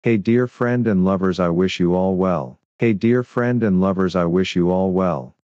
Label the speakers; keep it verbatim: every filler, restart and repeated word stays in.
Speaker 1: Hey dear friend and lovers, I wish you all well. Hey dear friend and lovers, I wish you all well.